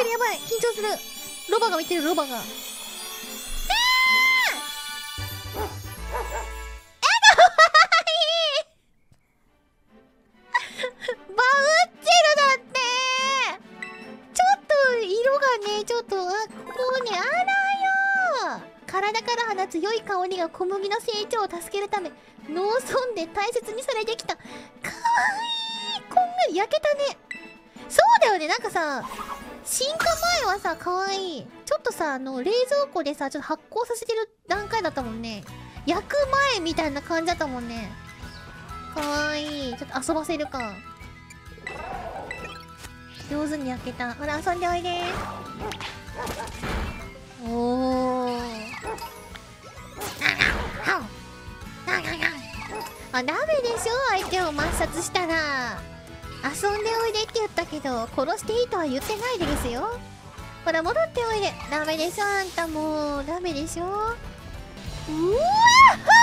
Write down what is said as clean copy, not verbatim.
るやばい、緊張する。ロバが見てる、ロバが。バウってるだって。ちょっと色がね、ちょっとここね、あらよ。体から放つ良い香りが小麦の成長を助けるため農村で大切にされてきた。かわいい。こんがり焼けたね。そうだよね、なんかさ、進化前はさ、かわいい。ちょっとさ、冷蔵庫でさ、ちょっと発酵させてる段階だったもんね。焼く前みたいな感じだったもんね。かわいい。ちょっと遊ばせるか。上手に焼けた。ほら、遊んでおいで。おー。あ、ダメでしょ、相手を抹殺したら。遊んでおいでって言ったけど、殺していいとは言ってないですよ。ほら、戻っておいで。ダメでしょ、あんたもう。ダメでしょ。うわっ